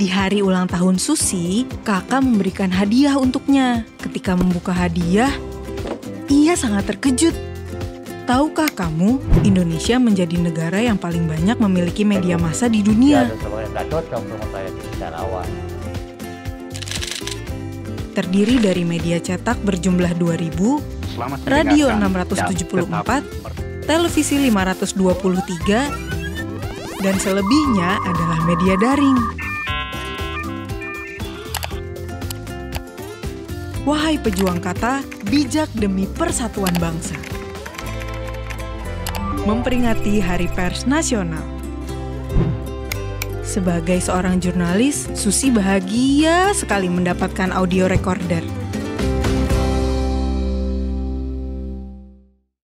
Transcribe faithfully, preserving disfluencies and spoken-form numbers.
Di hari ulang tahun Susi, kakak memberikan hadiah untuknya. Ketika membuka hadiah, ia sangat terkejut. Tahukah kamu, Indonesia menjadi negara yang paling banyak memiliki media massa di dunia. Terdiri dari media cetak berjumlah dua ribu, radio enam ratus tujuh puluh empat, televisi lima ratus dua puluh tiga, dan selebihnya adalah media daring. Wahai pejuang kata, bijak demi persatuan bangsa. Memperingati Hari Pers Nasional. Sebagai seorang jurnalis, Susi bahagia sekali mendapatkan audio recorder.